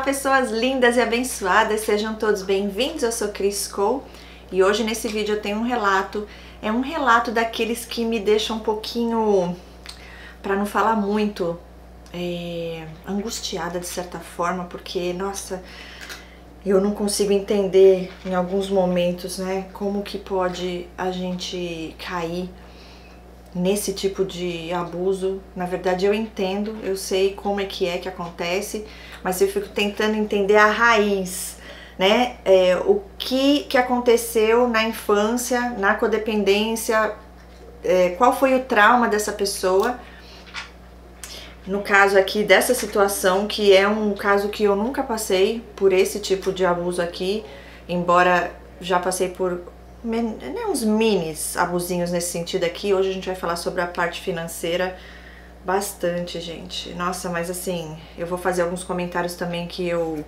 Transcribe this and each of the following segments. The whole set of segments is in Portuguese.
pessoas lindas e abençoadas, sejam todos bem-vindos. Eu sou Cris Cole e hoje nesse vídeo eu tenho um relato. É um relato daqueles que me deixam um pouquinho, para não falar muito, angustiada de certa forma, porque, nossa, eu não consigo entender em alguns momentos, né, como que pode a gente cair nesse tipo de abuso. Na verdade eu entendo, eu sei como é que acontece, mas eu fico tentando entender a raiz, né? O que aconteceu na infância, na codependência, qual foi o trauma dessa pessoa. No caso aqui dessa situação, que é um caso que eu nunca passei por esse tipo de abuso aqui, embora já passei por uns minis abusinhos nesse sentido aqui. Hoje a gente vai falar sobre a parte financeira bastante, gente. Nossa, mas assim, eu vou fazer alguns comentários também que eu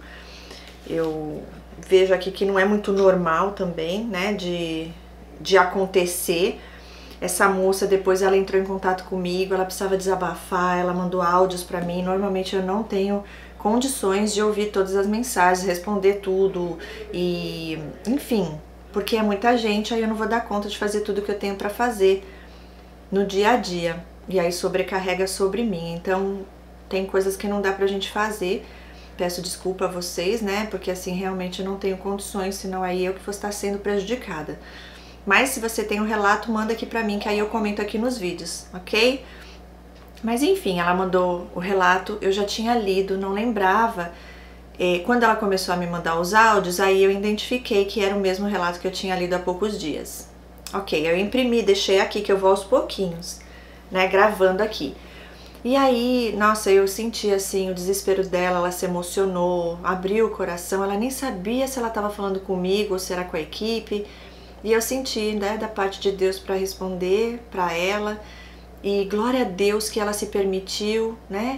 vejo aqui que não é muito normal também, né, de acontecer. Essa moça, depois ela entrou em contato comigo, ela precisava desabafar, ela mandou áudios pra mim. Normalmente eu não tenho condições de ouvir todas as mensagens, responder tudo e, enfim, porque é muita gente, aí eu não vou dar conta de fazer tudo que eu tenho pra fazer no dia a dia. E aí sobrecarrega sobre mim. Então tem coisas que não dá pra gente fazer. Peço desculpa a vocês, né? Porque assim, realmente eu não tenho condições, senão aí eu que vou estar sendo prejudicada. Mas se você tem um relato, manda aqui pra mim, que aí eu comento aqui nos vídeos, ok? Mas enfim, ela mandou o relato, eu já tinha lido, não lembrava. Quando ela começou a me mandar os áudios, aí eu identifiquei que era o mesmo relato que eu tinha lido há poucos dias. Ok, eu imprimi, deixei aqui, que eu vou aos pouquinhos, né, gravando aqui. E aí, nossa, eu senti assim o desespero dela, ela se emocionou, abriu o coração, ela nem sabia se ela estava falando comigo ou se era com a equipe. E eu senti, né, da parte de Deus para responder para ela. E glória a Deus que ela se permitiu, né,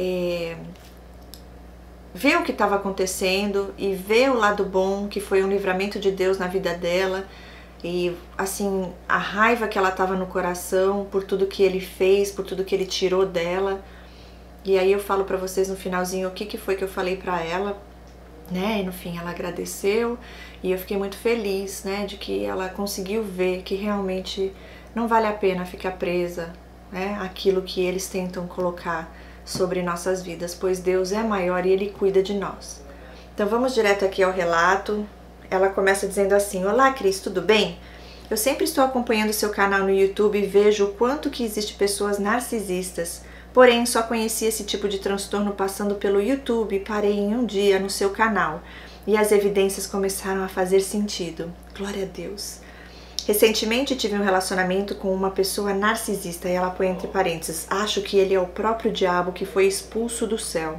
ver o que estava acontecendo e ver o lado bom, que foi um livramento de Deus na vida dela. E assim, a raiva que ela tava no coração por tudo que ele fez, por tudo que ele tirou dela. E aí eu falo pra vocês no finalzinho o que foi que eu falei pra ela, né? E no fim ela agradeceu e eu fiquei muito feliz, né, de que ela conseguiu ver que realmente não vale a pena ficar presa, né, aquilo que eles tentam colocar sobre nossas vidas, pois Deus é maior e Ele cuida de nós. Então vamos direto aqui ao relato. Ela começa dizendo assim: olá Cris, tudo bem? Eu sempre estou acompanhando seu canal no YouTube e vejo o quanto que existe pessoas narcisistas, porém só conheci esse tipo de transtorno passando pelo YouTube e parei em um dia no seu canal e as evidências começaram a fazer sentido. Glória a Deus. Recentemente tive um relacionamento com uma pessoa narcisista e ela põe entre parênteses: acho que ele é o próprio diabo que foi expulso do céu.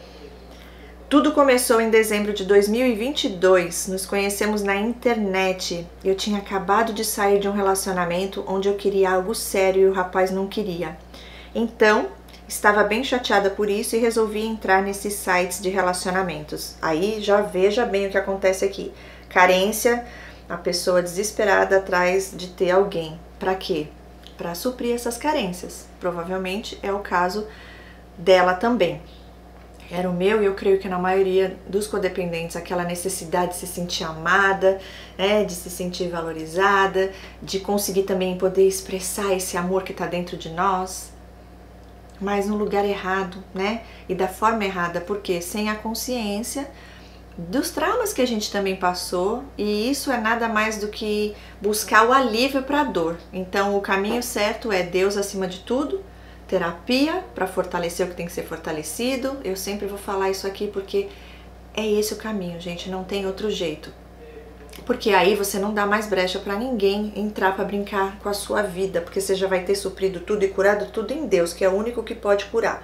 Tudo começou em dezembro de 2022, nos conhecemos na internet. Eu tinha acabado de sair de um relacionamento onde eu queria algo sério e o rapaz não queria. Então, estava bem chateada por isso e resolvi entrar nesses sites de relacionamentos. Aí já veja bem o que acontece aqui. Carência, a pessoa desesperada atrás de ter alguém. Para quê? Para suprir essas carências. Provavelmente é o caso dela também. Era o meu e eu creio que na maioria dos codependentes aquela necessidade de se sentir amada, né, de se sentir valorizada, de conseguir também poder expressar esse amor que está dentro de nós, mas no lugar errado, né, e da forma errada, porque sem a consciência dos traumas que a gente também passou, e isso é nada mais do que buscar o alívio para a dor. Então o caminho certo é Deus acima de tudo, terapia para fortalecer o que tem que ser fortalecido. Eu sempre vou falar isso aqui porque é esse o caminho, gente, não tem outro jeito. Porque aí você não dá mais brecha para ninguém entrar para brincar com a sua vida, porque você já vai ter suprido tudo e curado tudo em Deus, que é o único que pode curar.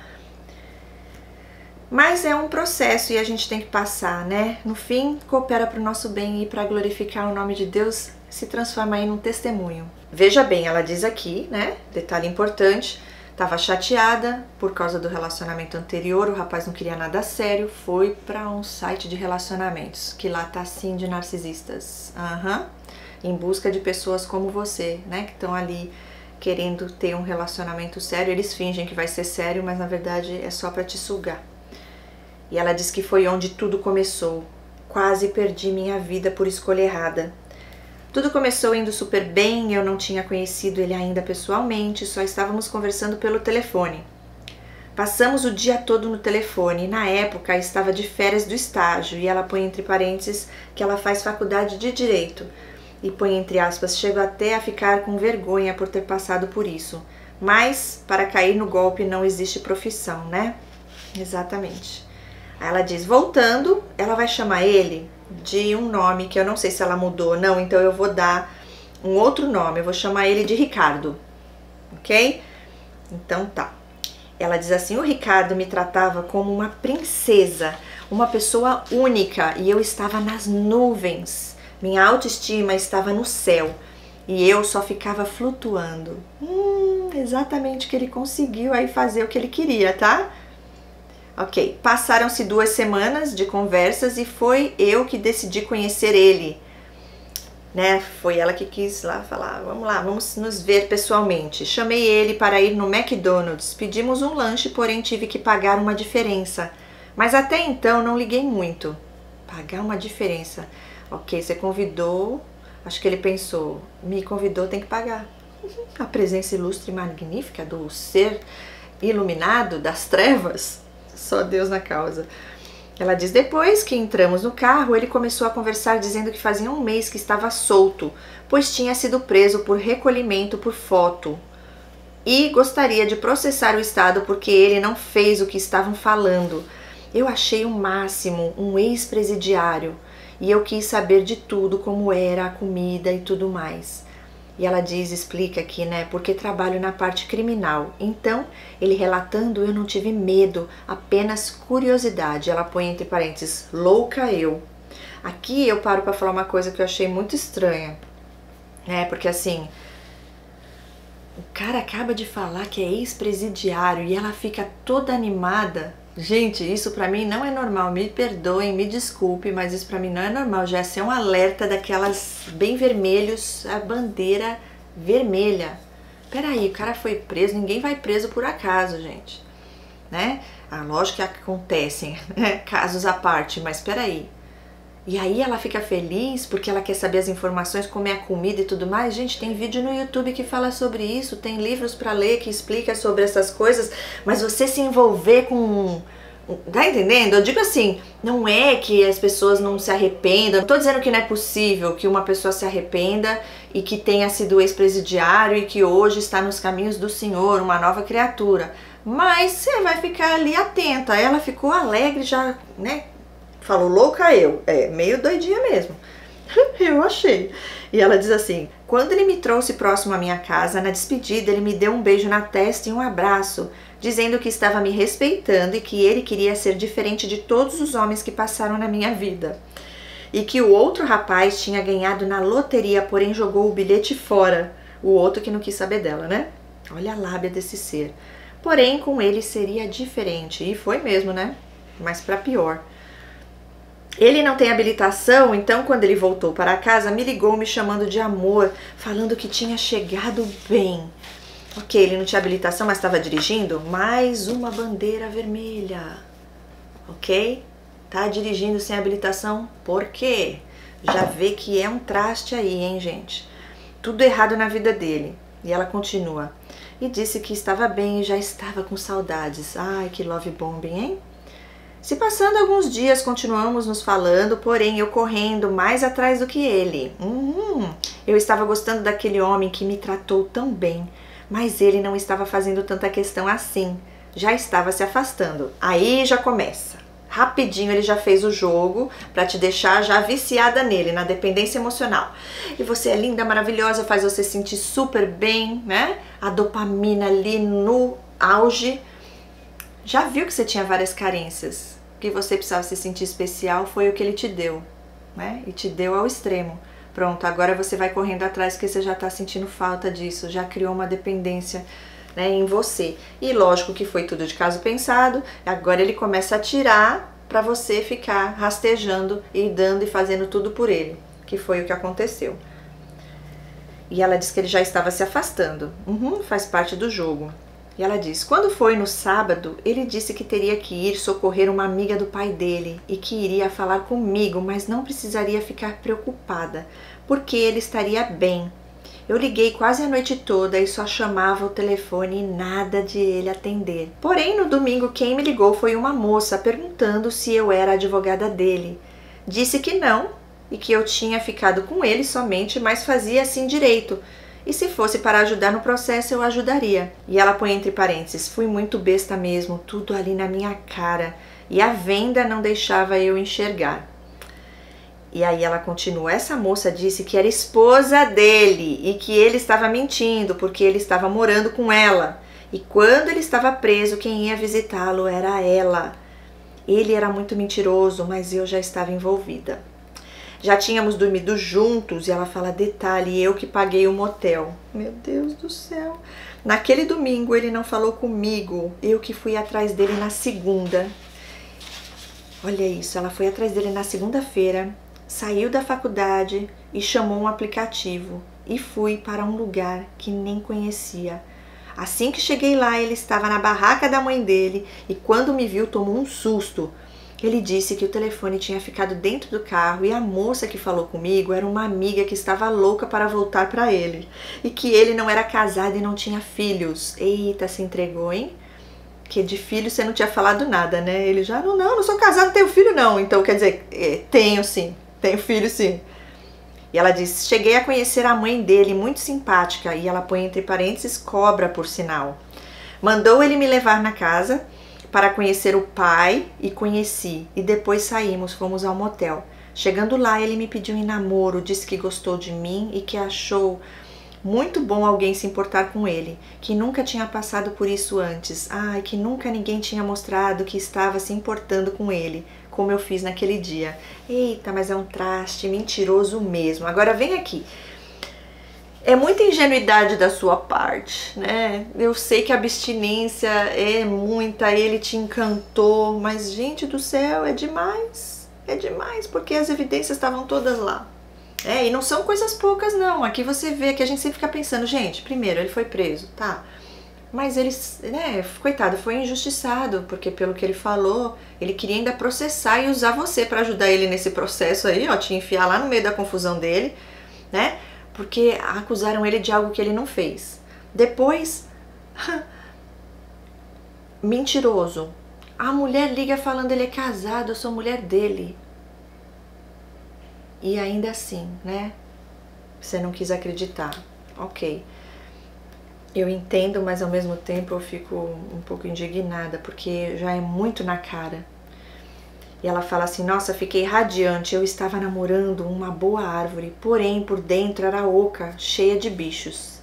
Mas é um processo e a gente tem que passar, né? No fim, coopera para o nosso bem e para glorificar o nome de Deus, se transforma aí num testemunho. Veja bem, ela diz aqui, né? Detalhe importante. Tava chateada por causa do relacionamento anterior, o rapaz não queria nada sério, foi para um site de relacionamentos, que lá tá assim de narcisistas, em busca de pessoas como você, né, que estão ali querendo ter um relacionamento sério. Eles fingem que vai ser sério, mas na verdade é só para te sugar. E ela diz que foi onde tudo começou. Quase perdi minha vida por escolha errada. Tudo começou indo super bem, eu não tinha conhecido ele ainda pessoalmente, só estávamos conversando pelo telefone. Passamos o dia todo no telefone e na época estava de férias do estágio e ela põe entre parênteses que ela faz faculdade de Direito e põe entre aspas, chego até a ficar com vergonha por ter passado por isso, mas para cair no golpe não existe profissão, né? Exatamente. Aí ela diz, voltando, ela vai chamar ele de um nome que eu não sei se ela mudou ou não, então eu vou dar um outro nome, eu vou chamar ele de Ricardo, ok? Então tá. Ela diz assim, o Ricardo me tratava como uma princesa, uma pessoa única e eu estava nas nuvens. Minha autoestima estava no céu e eu só ficava flutuando. Exatamente o que ele conseguiu aí fazer o que ele queria, tá? Ok, passaram-se 2 semanas de conversas e foi eu que decidi conhecer ele. Né? Foi ela que quis lá falar, vamos nos ver pessoalmente. Chamei ele para ir no McDonald's, pedimos um lanche, porém tive que pagar uma diferença. Mas até então não liguei muito. Pagar uma diferença. Ok, você convidou, acho que ele pensou, me convidou, tem que pagar. A presença ilustre e magnífica do ser iluminado das trevas, só Deus na causa. Ela diz, depois que entramos no carro, ele começou a conversar dizendo que fazia um mês que estava solto, pois tinha sido preso por recolhimento por foto. E gostaria de processar o Estado porque ele não fez o que estavam falando. Eu achei o máximo, um ex-presidiário, e eu quis saber de tudo, como era a comida e tudo mais. E ela diz, explica aqui, né, porque trabalho na parte criminal. Então, ele relatando, eu não tive medo, apenas curiosidade. Ela põe entre parênteses, louca eu. Aqui eu paro para falar uma coisa que eu achei muito estranha. Porque assim, o cara acaba de falar que é ex-presidiário e ela fica toda animada. Gente, isso pra mim não é normal, me perdoem, me desculpe, mas isso pra mim não é normal, já é um alerta daquelas bem vermelhos, a bandeira vermelha. Peraí, o cara foi preso, ninguém vai preso por acaso, gente, né? Lógico que acontecem, né? Casos à parte, mas peraí. E aí ela fica feliz porque ela quer saber as informações, como é a comida e tudo mais. Gente, tem vídeo no YouTube que fala sobre isso, tem livros para ler que explica sobre essas coisas, mas você se envolver com... Tá entendendo? Eu digo assim, não é que as pessoas não se arrependam, não tô dizendo que não é possível que uma pessoa se arrependa e que tenha sido ex-presidiário e que hoje está nos caminhos do Senhor, uma nova criatura, mas você vai ficar ali atenta. Ela ficou alegre já, né? Falou, louca eu, meio doidinha mesmo, eu achei. E ela diz assim, quando ele me trouxe próximo à minha casa, na despedida ele me deu um beijo na testa e um abraço, dizendo que estava me respeitando e que ele queria ser diferente de todos os homens que passaram na minha vida. E que o outro rapaz tinha ganhado na loteria, porém jogou o bilhete fora, o outro que não quis saber dela, né? Olha a lábia desse ser. Porém, com ele seria diferente, e foi mesmo, né? Mas para pior. Ele não tem habilitação, então quando ele voltou para casa, me ligou me chamando de amor, falando que tinha chegado bem. Ok, ele não tinha habilitação, mas estava dirigindo? Mais uma bandeira vermelha. Ok? Tá dirigindo sem habilitação? Por quê? Já vê que é um traste aí, hein, gente? Tudo errado na vida dele. E ela continua. E disse que estava bem e já estava com saudades. Ai, que love bombing, hein? Se passando alguns dias, continuamos nos falando, porém eu correndo mais atrás do que ele. Eu estava gostando daquele homem que me tratou tão bem, mas ele não estava fazendo tanta questão assim. Já estava se afastando. Aí já começa. Rapidinho ele já fez o jogo para te deixar já viciada nele, na dependência emocional. E você é linda, maravilhosa, faz você sentir super bem, né? A dopamina ali no auge. Já viu que você tinha várias carências, que você precisava se sentir especial, foi o que ele te deu, né? E te deu ao extremo. Pronto, agora você vai correndo atrás porque você já tá sentindo falta disso, já criou uma dependência, né, em você. E lógico que foi tudo de caso pensado, agora ele começa a tirar para você ficar rastejando e dando e fazendo tudo por ele, que foi o que aconteceu. E ela disse que ele já estava se afastando, faz parte do jogo. E ela diz: quando foi no sábado, ele disse que teria que ir socorrer uma amiga do pai dele e que iria falar comigo, mas não precisaria ficar preocupada, porque ele estaria bem. Eu liguei quase a noite toda e só chamava o telefone e nada de ele atender. Porém, no domingo, quem me ligou foi uma moça perguntando se eu era a advogada dele. Disse que não e que eu tinha ficado com ele somente, mas fazia assim direito. E se fosse para ajudar no processo, eu ajudaria. E ela põe entre parênteses: fui muito besta mesmo, tudo ali na minha cara. E a venda não deixava eu enxergar. E aí ela continua: essa moça disse que era esposa dele e que ele estava mentindo porque ele estava morando com ela. E quando ele estava preso, quem ia visitá-lo era ela. Ele era muito mentiroso, mas eu já estava envolvida. Já tínhamos dormido juntos e ela fala: detalhe, eu que paguei o motel. Meu Deus do céu. Naquele domingo ele não falou comigo, eu que fui atrás dele na segunda. Olha isso, ela foi atrás dele na segunda-feira, saiu da faculdade e chamou um aplicativo e fui para um lugar que nem conhecia. Assim que cheguei lá, ele estava na barraca da mãe dele e quando me viu tomou um susto. Ele disse que o telefone tinha ficado dentro do carro e a moça que falou comigo era uma amiga que estava louca para voltar para ele. E que ele não era casado e não tinha filhos. Eita, se entregou, hein? Que de filho você não tinha falado nada, né? Ele já, não sou casado, não tenho filho não. Então, quer dizer, tenho sim, tenho filho sim. E ela disse: cheguei a conhecer a mãe dele, muito simpática. E ela põe entre parênteses: cobra, por sinal. Mandou ele me levar na casa para conhecer o pai e conheci, e depois saímos, fomos ao motel. Chegando lá, ele me pediu em namoro, disse que gostou de mim e que achou muito bom alguém se importar com ele, que nunca tinha passado por isso antes, que nunca ninguém tinha mostrado que estava se importando com ele, como eu fiz naquele dia. Eita, mas é um traste mentiroso mesmo. Agora vem aqui. É muita ingenuidade da sua parte, né? Eu sei que a abstinência é muita, ele te encantou, mas gente do céu, é demais, porque as evidências estavam todas lá. E não são coisas poucas não, aqui você vê que a gente sempre fica pensando, gente, primeiro ele foi preso, tá? Mas ele, coitado, foi injustiçado, porque pelo que ele falou, ele queria ainda processar e usar você para ajudar ele nesse processo aí, ó, te enfiar lá no meio da confusão dele, né? Porque acusaram ele de algo que ele não fez. Depois, mentiroso. A mulher liga falando: ele é casado, eu sou mulher dele. E ainda assim, né? Você não quis acreditar. Ok. Eu entendo, mas ao mesmo tempo eu fico um pouco indignada, porque já é muito na cara. E ela fala assim: nossa, fiquei radiante, eu estava namorando uma boa árvore, porém por dentro era oca, cheia de bichos.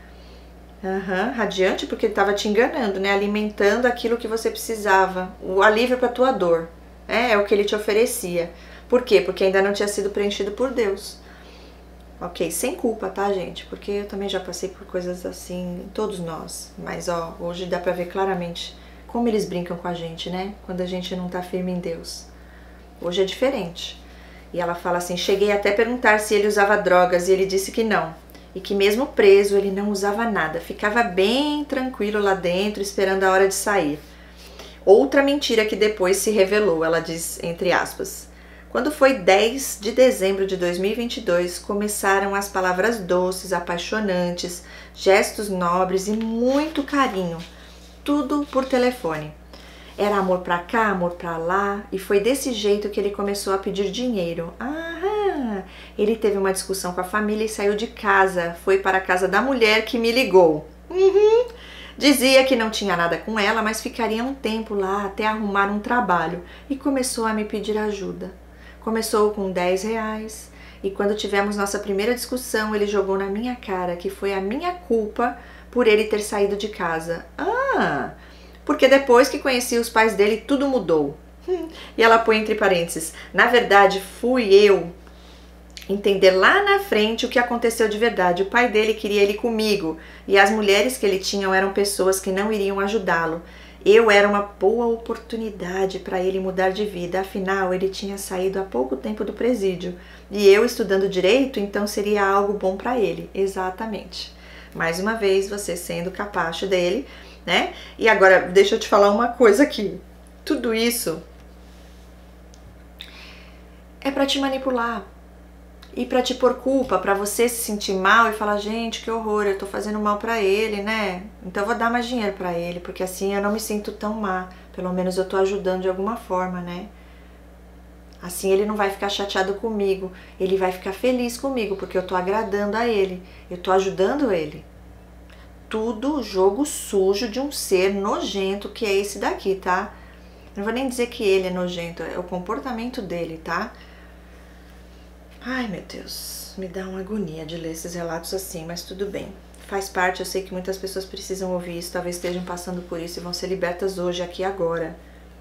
Radiante porque ele estava te enganando, né? Alimentando aquilo que você precisava, o alívio para tua dor. É o que ele te oferecia. Por quê? Porque ainda não tinha sido preenchido por Deus. Ok, sem culpa, tá, gente? Porque eu também já passei por coisas assim, todos nós. Mas, ó, hoje dá pra ver claramente como eles brincam com a gente, né? Quando a gente não tá firme em Deus. Hoje é diferente. E ela fala assim: cheguei até a perguntar se ele usava drogas e ele disse que não. E que mesmo preso ele não usava nada. Ficava bem tranquilo lá dentro, esperando a hora de sair. Outra mentira que depois se revelou, ela diz entre aspas: quando foi 10 de dezembro de 2022, começaram as palavras doces, apaixonantes, gestos nobres e muito carinho. Tudo por telefone. Era amor pra cá, amor pra lá, e foi desse jeito que ele começou a pedir dinheiro. Ele teve uma discussão com a família e saiu de casa. Foi para a casa da mulher que me ligou. Dizia que não tinha nada com ela, mas ficaria um tempo lá até arrumar um trabalho. E começou a me pedir ajuda. Começou com R$10 e quando tivemos nossa primeira discussão, ele jogou na minha cara que foi a minha culpa por ele ter saído de casa. Porque depois que conheci os pais dele, tudo mudou. E ela põe entre parênteses: na verdade, fui eu entender lá na frente o que aconteceu de verdade. O pai dele queria ele comigo e as mulheres que ele tinha eram pessoas que não iriam ajudá-lo. Eu era uma boa oportunidade para ele mudar de vida, afinal ele tinha saído há pouco tempo do presídio e eu estudando direito, então seria algo bom para ele. Exatamente. Mais uma vez, você sendo capacho dele né? E agora, deixa eu te falar uma coisa aqui. Tudo isso é pra te manipular. E pra te pôr culpa, pra você se sentir mal e falar, gente, que horror, eu tô fazendo mal pra ele, né? Então eu vou dar mais dinheiro pra ele, porque assim eu não me sinto tão má. Pelo menos eu tô ajudando de alguma forma, né? Assim ele não vai ficar chateado comigo, ele vai ficar feliz comigo, porque eu tô agradando a ele, eu tô ajudando ele. Tudo jogo sujo de um ser nojento que é esse daqui, tá? Não vou nem dizer que ele é nojento, é o comportamento dele, tá? Ai, meu Deus, me dá uma agonia de ler esses relatos assim, mas tudo bem. Faz parte, eu sei que muitas pessoas precisam ouvir isso, talvez estejam passando por isso e vão ser libertas hoje, aqui agora.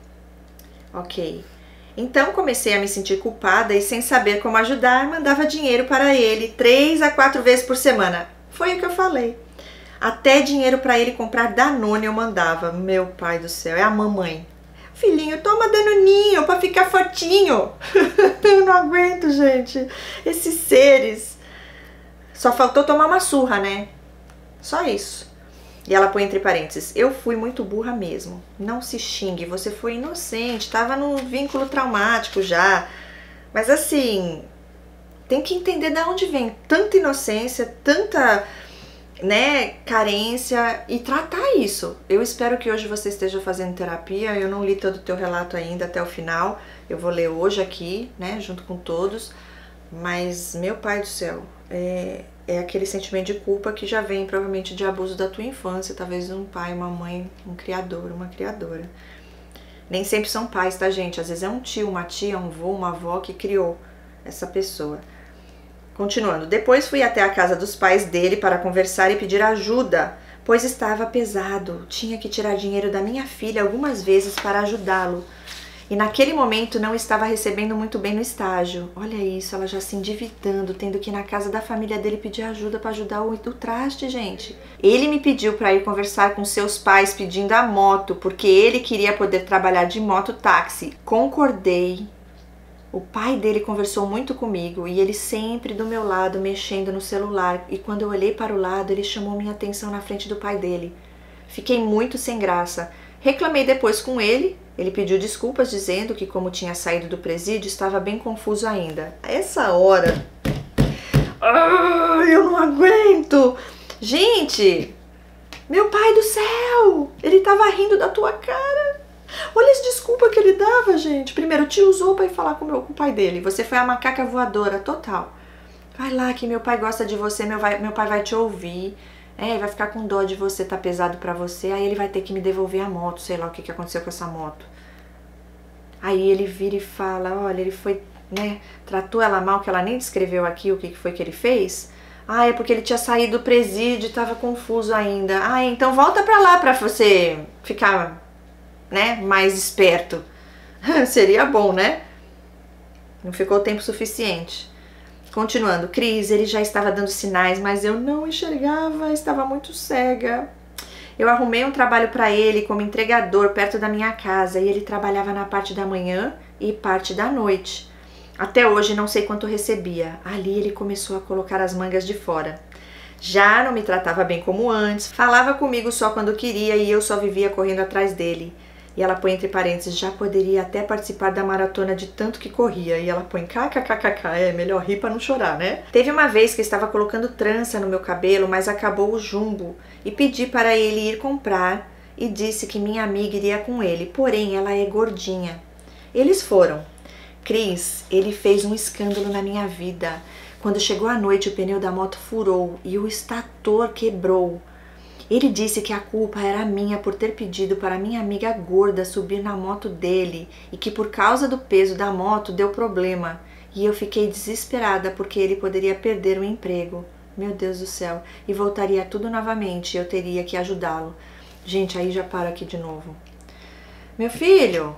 Ok. Então comecei a me sentir culpada e sem saber como ajudar, mandava dinheiro para ele 3 a 4 vezes por semana. Foi o que eu falei. Até dinheiro para ele comprar Danone eu mandava. Meu pai do céu, é a mamãe. Filhinho, toma Danoninho pra ficar fortinho. Eu não aguento, gente. Esses seres. Só faltou tomar uma surra, né? Só isso. E ela põe entre parênteses, eu fui muito burra mesmo. Não se xingue, você foi inocente, tava num vínculo traumático já. Mas assim, tem que entender de onde vem tanta inocência, tanta, né, carência e tratar isso. Eu espero que hoje você esteja fazendo terapia. Eu não li todo o teu relato ainda até o final. Eu vou ler hoje aqui, né, junto com todos. Mas, meu pai do céu, é aquele sentimento de culpa que já vem provavelmente de abuso da tua infância, talvez um pai, uma mãe, um criador, uma criadora. Nem sempre são pais, tá, gente? Às vezes é um tio, uma tia, um vô, uma avó que criou essa pessoa. Continuando, depois fui até a casa dos pais dele para conversar e pedir ajuda, pois estava pesado, tinha que tirar dinheiro da minha filha algumas vezes para ajudá-lo. E naquele momento não estava recebendo muito bem no estágio. Olha isso, ela já se endividando, tendo que ir na casa da família dele pedir ajuda para ajudar o traste, gente. Ele me pediu para ir conversar com seus pais pedindo a moto, porque ele queria poder trabalhar de moto-táxi. Concordei. O pai dele conversou muito comigo e ele sempre do meu lado mexendo no celular. E quando eu olhei para o lado, ele chamou minha atenção na frente do pai dele. Fiquei muito sem graça. Reclamei depois com ele. Ele pediu desculpas dizendo que como tinha saído do presídio estava bem confuso ainda. A essa hora... eu não aguento! Gente! Meu pai do céu! Ele estava rindo da tua cara! Olha as desculpas que ele dava, gente. Primeiro, te usou para ir falar com o pai dele. Você foi a macaca voadora total. Vai lá que meu pai gosta de você, meu pai vai te ouvir. Vai ficar com dó de você, tá pesado pra você. Aí ele vai ter que me devolver a moto, sei lá o que aconteceu com essa moto. Aí ele vira e fala, olha, ele foi, né, tratou ela mal, que ela nem descreveu aqui o que foi que ele fez. É porque ele tinha saído do presídio e tava confuso ainda. Então volta pra lá pra você ficar, né, mais esperto. Seria bom, né? Não ficou tempo suficiente. Continuando, Cris, ele já estava dando sinais, mas eu não enxergava, estava muito cega. Eu arrumei um trabalho para ele como entregador perto da minha casa e ele trabalhava na parte da manhã e parte da noite. Até hoje não sei quanto recebia. Ali ele começou a colocar as mangas de fora. Já não me tratava bem como antes, falava comigo só quando queria e eu só vivia correndo atrás dele. E ela põe entre parênteses, já poderia até participar da maratona de tanto que corria. E ela põe kkkk, melhor rir pra não chorar, né? Teve uma vez que estava colocando trança no meu cabelo, mas acabou o jumbo. E pedi para ele ir comprar e disse que minha amiga iria com ele, porém ela é gordinha. Eles foram. Cris, ele fez um escândalo na minha vida. Quando chegou a noite, o pneu da moto furou e o estator quebrou. Ele disse que a culpa era minha por ter pedido para minha amiga gorda subir na moto dele e que por causa do peso da moto deu problema. E eu fiquei desesperada porque ele poderia perder o emprego. Meu Deus do céu. E voltaria tudo novamente e eu teria que ajudá-lo. Gente, aí já paro aqui de novo. Meu filho,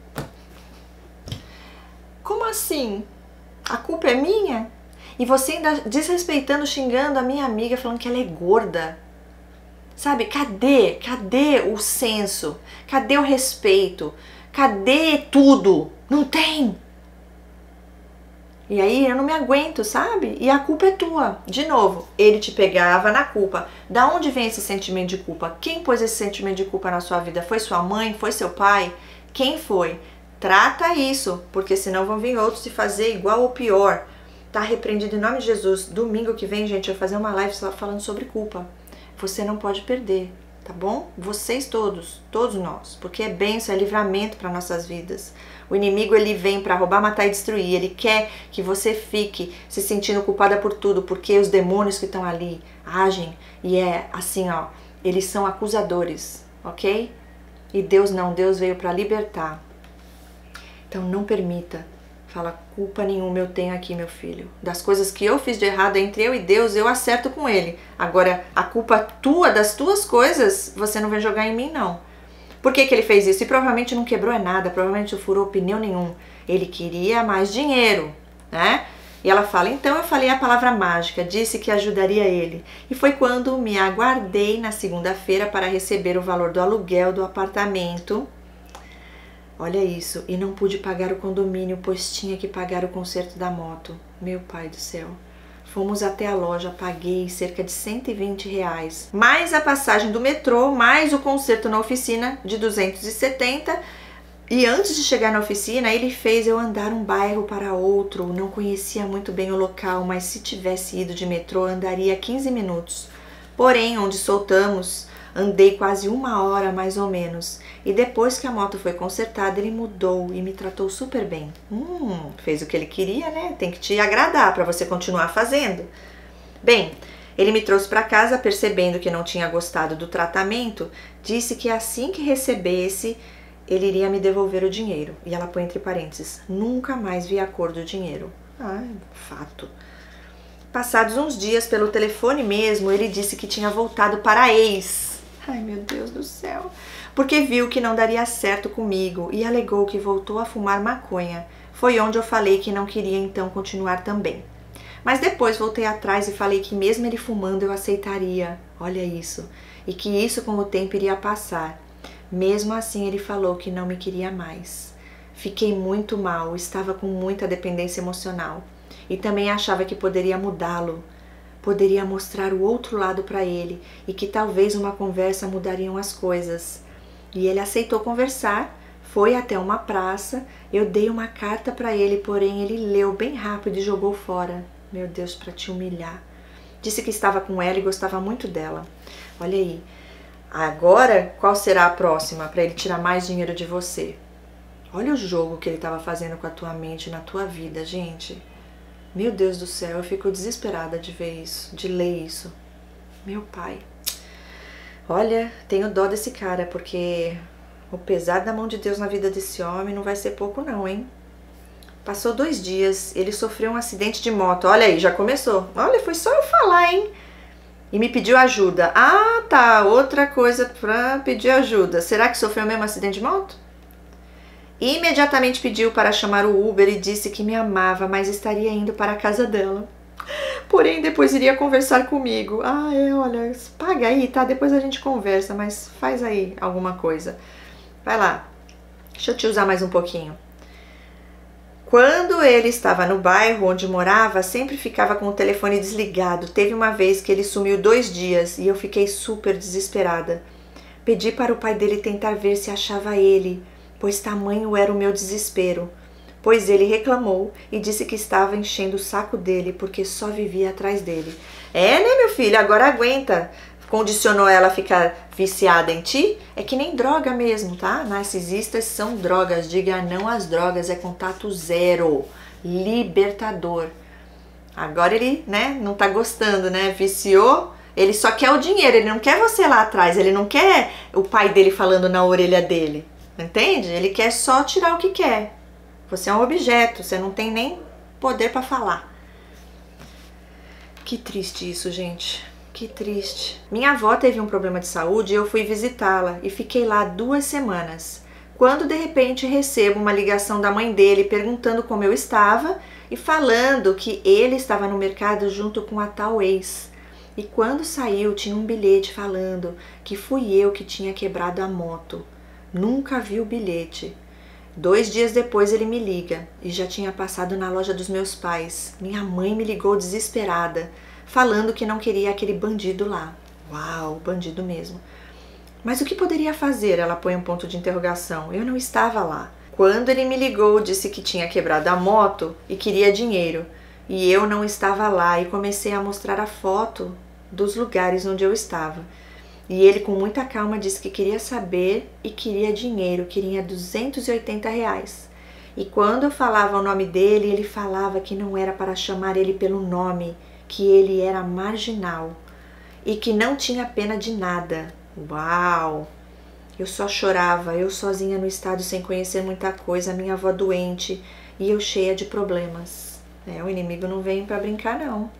como assim? A culpa é minha? E você ainda desrespeitando, xingando a minha amiga, falando que ela é gorda. Sabe, cadê o senso? Cadê o respeito? Cadê tudo? Não tem! E aí eu não me aguento, sabe? E a culpa é tua. De novo, ele te pegava na culpa. Da onde vem esse sentimento de culpa? Quem pôs esse sentimento de culpa na sua vida? Foi sua mãe? Foi seu pai? Quem foi? Trata isso, porque senão vão vir outros e fazer igual ou pior. Tá repreendido em nome de Jesus. Domingo que vem, gente, eu vou fazer uma live só falando sobre culpa. Você não pode perder, tá bom? Vocês todos nós, porque é bênção, é livramento para nossas vidas. O inimigo, ele vem para roubar, matar e destruir. Ele quer que você fique se sentindo culpada por tudo, porque os demônios que estão ali agem e é assim, ó, eles são acusadores, ok? E Deus não, Deus veio para libertar. Então não permita. Fala, culpa nenhuma eu tenho aqui, meu filho. Das coisas que eu fiz de errado entre eu e Deus, eu acerto com ele. Agora, a culpa tua, das tuas coisas, você não vai jogar em mim, não. Por que que ele fez isso? E provavelmente não quebrou nada, provavelmente não furou pneu nenhum. Ele queria mais dinheiro, né? E ela fala, então eu falei a palavra mágica, disse que ajudaria ele. E foi quando me aguardei na segunda-feira para receber o valor do aluguel do apartamento. Olha isso, e não pude pagar o condomínio, pois tinha que pagar o conserto da moto. Meu pai do céu. Fomos até a loja, paguei cerca de R$120, mais a passagem do metrô, mais o conserto na oficina de 270. E antes de chegar na oficina, ele fez eu andar um bairro para outro. Não conhecia muito bem o local, mas se tivesse ido de metrô, andaria 15 minutos. Porém, onde soltamos, andei quase 1 hora mais ou menos. E depois que a moto foi consertada, ele mudou e me tratou super bem. Fez o que ele queria, né? Tem que te agradar para você continuar fazendo. Bem, ele me trouxe para casa, percebendo que não tinha gostado do tratamento, disse que assim que recebesse, ele iria me devolver o dinheiro. E ela põe entre parênteses, nunca mais vi a cor do dinheiro. Fato. Passados uns dias, pelo telefone mesmo, ele disse que tinha voltado para a ex. Ai, meu Deus do céu. Porque viu que não daria certo comigo e alegou que voltou a fumar maconha. Foi onde eu falei que não queria então continuar também. Mas depois voltei atrás e falei que mesmo ele fumando eu aceitaria. Olha isso. E que isso com o tempo iria passar. Mesmo assim ele falou que não me queria mais. Fiquei muito mal, estava com muita dependência emocional. E também achava que poderia mudá-lo. Poderia mostrar o outro lado para ele e que talvez uma conversa mudariam as coisas. E ele aceitou conversar, foi até uma praça, eu dei uma carta para ele, porém ele leu bem rápido e jogou fora. Meu Deus, para te humilhar. Disse que estava com ela e gostava muito dela. Olha aí. Agora, qual será a próxima para ele tirar mais dinheiro de você? Olha o jogo que ele estava fazendo com a tua mente, na tua vida, gente. Meu Deus do céu, eu fico desesperada de ver isso, de ler isso. Meu pai. Olha, tenho dó desse cara, porque o pesar da mão de Deus na vida desse homem não vai ser pouco não, hein? Passou 2 dias, ele sofreu um acidente de moto. Olha aí, já começou. Olha, foi só eu falar, hein? E me pediu ajuda. Ah, tá, outra coisa pra pedir ajuda. Será que sofreu mesmo um acidente de moto? Imediatamente pediu para chamar o Uber e disse que me amava, mas estaria indo para a casa dela. Porém, depois iria conversar comigo. Olha, paga aí, tá? Depois a gente conversa, mas faz aí alguma coisa. Vai lá, deixa eu te usar mais um pouquinho. Quando ele estava no bairro onde morava, sempre ficava com o telefone desligado. Teve uma vez que ele sumiu 2 dias e eu fiquei super desesperada. Pedi para o pai dele tentar ver se achava ele, pois tamanho era o meu desespero. Pois ele reclamou e disse que estava enchendo o saco dele porque só vivia atrás dele. É, né, meu filho? Agora aguenta. Condicionou ela a ficar viciada em ti? É que nem droga mesmo, tá? Narcisistas são drogas. Diga não às drogas, é contato zero. Libertador. Agora ele, né, não tá gostando, né? Viciou. Ele só quer o dinheiro, ele não quer você lá atrás. Ele não quer o pai dele falando na orelha dele. Entende? Ele quer só tirar o que quer. Você é um objeto, você não tem nem poder para falar. Que triste isso, gente. Que triste. Minha avó teve um problema de saúde e eu fui visitá-la e fiquei lá 2 semanas. Quando de repente recebo uma ligação da mãe dele perguntando como eu estava e falando que ele estava no mercado junto com a tal ex. E quando saiu tinha um bilhete falando que fui eu que tinha quebrado a moto. Nunca vi o bilhete. 2 dias depois ele me liga e já tinha passado na loja dos meus pais. Minha mãe me ligou desesperada, falando que não queria aquele bandido lá. Uau, bandido mesmo. Mas o que poderia fazer? Ela põe um ponto de interrogação. Eu não estava lá. Quando ele me ligou, disse que tinha quebrado a moto e queria dinheiro. E eu não estava lá e comecei a mostrar a foto dos lugares onde eu estava. E ele com muita calma disse que queria saber e queria dinheiro, queria R$280. E quando eu falava o nome dele, ele falava que não era para chamar ele pelo nome, que ele era marginal e que não tinha pena de nada. Uau! Eu só chorava, eu sozinha no estado sem conhecer muita coisa, minha avó doente e eu cheia de problemas. O inimigo não vem para brincar não.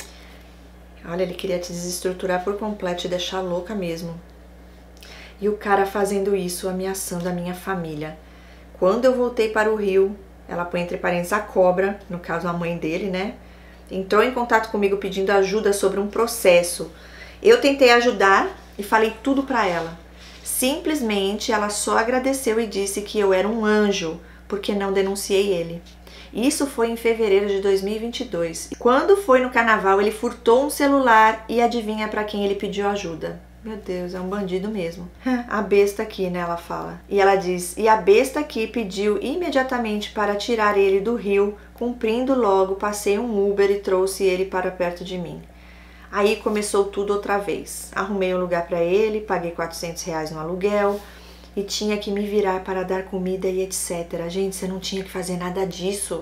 Olha, ele queria te desestruturar por completo, te deixar louca mesmo. E o cara fazendo isso, ameaçando a minha família. Quando eu voltei para o Rio, ela põe entre parênteses a cobra, no caso a mãe dele, né? Entrou em contato comigo pedindo ajuda sobre um processo. Eu tentei ajudar e falei tudo para ela. Simplesmente ela só agradeceu e disse que eu era um anjo, porque não denunciei ele. Isso foi em fevereiro de 2022. Quando foi no carnaval, ele furtou um celular e adivinha para quem ele pediu ajuda? Meu Deus, é um bandido mesmo. A besta aqui, né, ela fala. E ela diz, e a besta aqui pediu imediatamente para tirar ele do Rio, cumprindo logo, passei um Uber e trouxe ele para perto de mim. Aí começou tudo outra vez. Arrumei um lugar para ele, paguei R$400 no aluguel e tinha que me virar para dar comida e etc. Gente, você não tinha que fazer nada disso.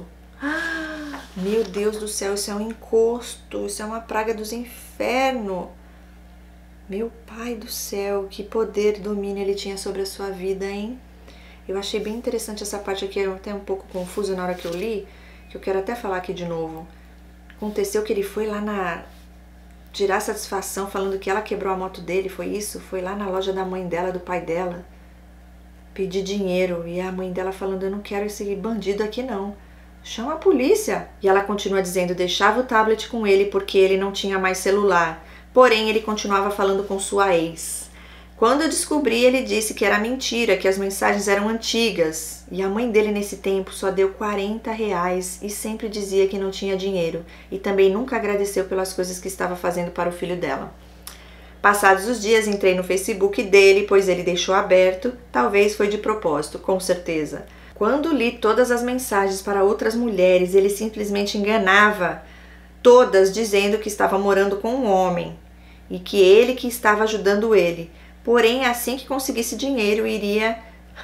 Meu Deus do céu, isso é um encosto, isso é uma praga dos infernos. Meu pai do céu, que poder e domínio ele tinha sobre a sua vida, hein? Eu achei bem interessante essa parte aqui, eu até um pouco confusa na hora que eu li, que eu quero até falar aqui de novo. Aconteceu que ele foi lá tirar satisfação falando que ela quebrou a moto dele, foi isso? Foi lá na loja da mãe dela, do pai dela, pedir dinheiro, e a mãe dela falando, eu não quero esse bandido aqui não. Chama a polícia. E ela continua dizendo, deixava o tablet com ele porque ele não tinha mais celular. Porém, ele continuava falando com sua ex. Quando eu descobri, ele disse que era mentira, que as mensagens eram antigas. E a mãe dele nesse tempo só deu R$40 e sempre dizia que não tinha dinheiro. E também nunca agradeceu pelas coisas que estava fazendo para o filho dela. Passados os dias, entrei no Facebook dele, pois ele deixou aberto. Talvez foi de propósito, com certeza. Quando li todas as mensagens para outras mulheres, ele simplesmente enganava todas, dizendo que estava morando com um homem e que ele que estava ajudando ele. Porém, assim que conseguisse dinheiro, iria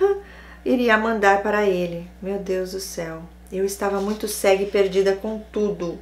mandar para ele. Meu Deus do céu, eu estava muito cega e perdida com tudo.